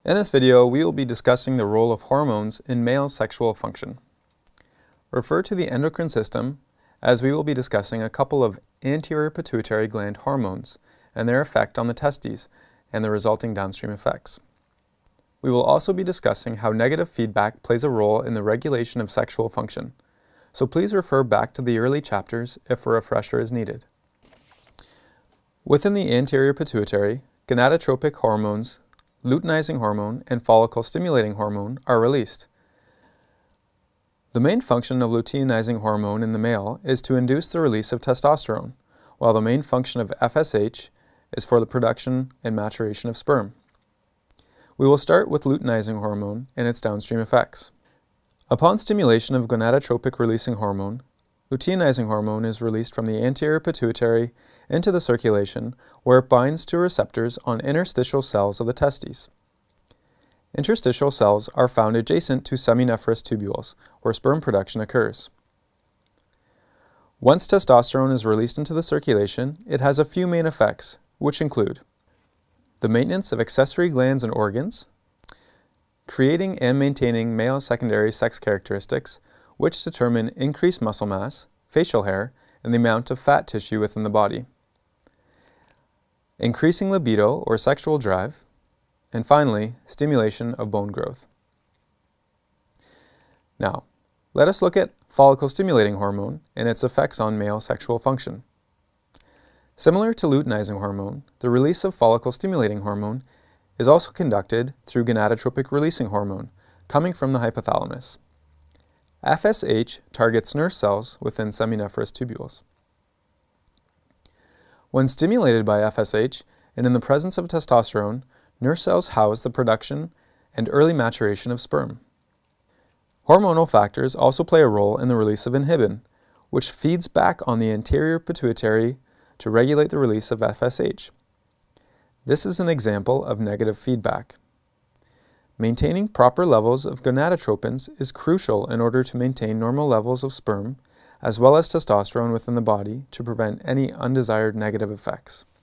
In this video, we will be discussing the role of hormones in male sexual function. Refer to the endocrine system, as we will be discussing a couple of anterior pituitary gland hormones and their effect on the testes and the resulting downstream effects. We will also be discussing how negative feedback plays a role in the regulation of sexual function, so please refer back to the early chapters if a refresher is needed. Within the anterior pituitary, gonadotropic hormones, luteinizing hormone, and follicle-stimulating hormone are released. The main function of luteinizing hormone in the male is to induce the release of testosterone, while the main function of FSH is for the production and maturation of sperm. We will start with luteinizing hormone and its downstream effects. Upon stimulation of gonadotropic releasing hormone, luteinizing hormone is released from the anterior pituitary into the circulation, where it binds to receptors on interstitial cells of the testes. Interstitial cells are found adjacent to seminiferous tubules, where sperm production occurs. Once testosterone is released into the circulation, it has a few main effects, which include the maintenance of accessory glands and organs, creating and maintaining male secondary sex characteristics, which determine increased muscle mass, facial hair, and the amount of fat tissue within the body, increasing libido or sexual drive, and finally, stimulation of bone growth. Now, let us look at follicle-stimulating hormone and its effects on male sexual function. Similar to luteinizing hormone, the release of follicle-stimulating hormone is also conducted through gonadotropic releasing hormone, coming from the hypothalamus. FSH targets nerve cells within seminiferous tubules. When stimulated by FSH and in the presence of testosterone, nerve cells house the production and early maturation of sperm. Hormonal factors also play a role in the release of inhibin, which feeds back on the anterior pituitary to regulate the release of FSH. This is an example of negative feedback. Maintaining proper levels of gonadotropins is crucial in order to maintain normal levels of sperm, as well as testosterone within the body to prevent any undesired negative effects.